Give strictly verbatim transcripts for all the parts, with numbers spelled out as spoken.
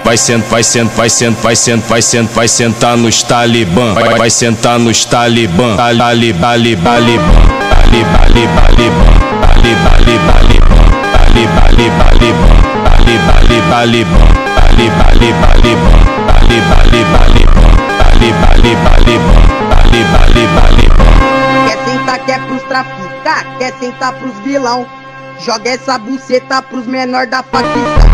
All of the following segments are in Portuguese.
vai sent, vai sent, vai sent, vai sent, vai sent, vai sentar nos talibã, vai, vai sentar nos talibã, ali, bali, balibã, ali, bali, balibã, ali, bali, balibã, ali, bali, balibã, ali, bali, balibã, ali, bali, balibã, ali, bali, balibã, ali, bali, balibã, ali, bali, balibã. Quer sentar, quer pros traficar, quer sentar pros vilão. Joga essa buceta pros menor da facção.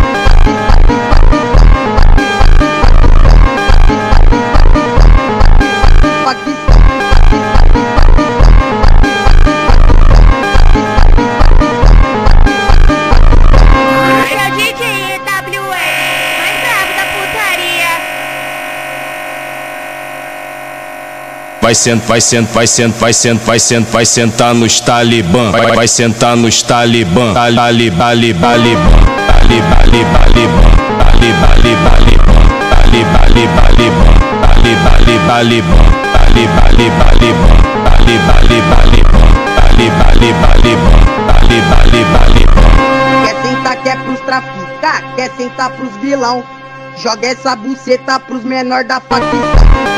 Vai sent, vai sent, vai sent, vai sent, vai sent, vai sentar nos talibã, vai, vai sentar nos talibã, ali, bali, balibã, ali, bali, balibã, ali, bali, balibã, ali, bali, balibã, ali, bali, balibã, ali, bali, balibã, ali, bali, balibã, ali, bali, balibã, ali, bali, balibã. Quer sentar, quer pros traficar, quer sentar pros vilão. Joga essa buceta pros menor da facção.